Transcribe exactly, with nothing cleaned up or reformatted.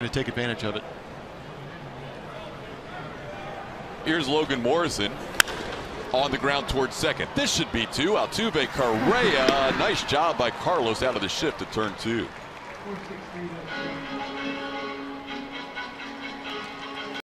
going to take advantage of it. Here's Logan Morrison on the ground towards second. This should be two. Altuve, Correa. Nice job by Carlos out of the shift to turn two.